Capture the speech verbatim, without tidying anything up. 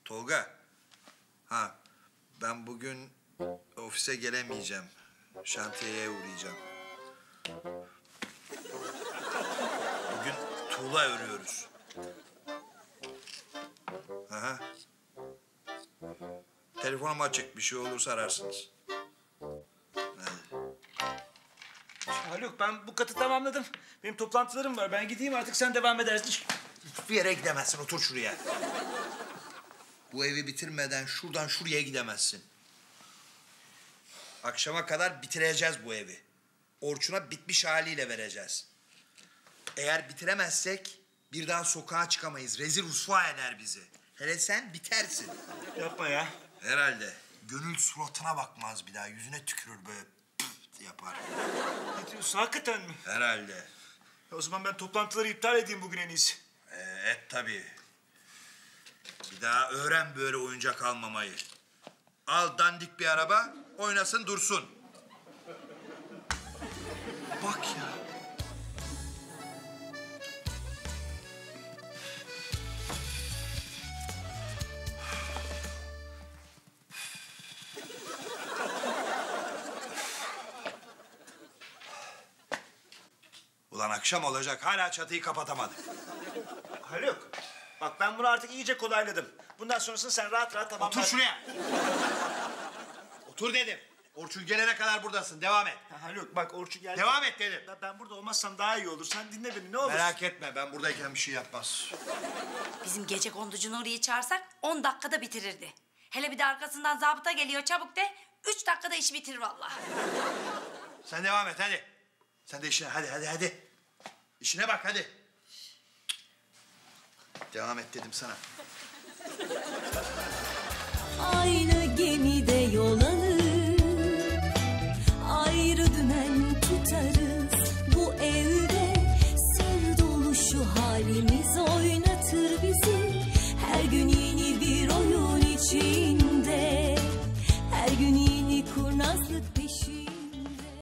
Tolga. Ha, ben bugün ofise gelemeyeceğim. Şantiyeye uğrayacağım. Bugün tuğla örüyoruz. Aha. Telefonum açık. Bir şey olursa ararsınız. Hadi. Haluk, ben bu katı tamamladım. Benim toplantılarım var. Ben gideyim artık, sen devam edersin. Hiçbir yere gidemezsin. Otur şuraya. Bu evi bitirmeden şuradan şuraya gidemezsin. Akşama kadar bitireceğiz bu evi. Orçun'a bitmiş haliyle vereceğiz. Eğer bitiremezsek bir daha sokağa çıkamayız. Rezil rusva eder bizi. Hele sen bitersin. Yapma ya. Herhalde. Gönül suratına bakmaz bir daha. Yüzüne tükürür böyle pıf yapar. Ne diyorsun, hakikaten mi? Herhalde. O zaman ben toplantıları iptal edeyim bugün en iyisi. Ee, et tabii. Bir daha öğren böyle oyuncak almamayı. Al dandik bir araba, oynasın dursun. Bak ya. Ulan akşam olacak, hala çatıyı kapatamadık. Haluk, bak ben bunu artık iyice kolayladım. Bundan sonrasını sen rahat rahat tamamla. Otur şuraya. Otur dedim. Orçun gelene kadar buradasın, devam et. Ha, Haluk bak, Orçun geldi. Devam et dedim. Ben, ben burada olmazsam daha iyi olur. Sen dinle beni, ne olur. Merak etme, ben buradayken bir şey yapmaz. Bizim gece konducu Nuri'yi çağırsak on dakikada bitirirdi. Hele bir de arkasından zabıta geliyor çabuk de. Üç dakikada işi bitirir vallahi. Sen devam et hadi. Sen de işine hadi hadi hadi. İşine bak hadi. Devam et dedim sana. Aynı gemide yol alır, ayrı dümen tutarız. Bu evde sır dolu şu halimiz.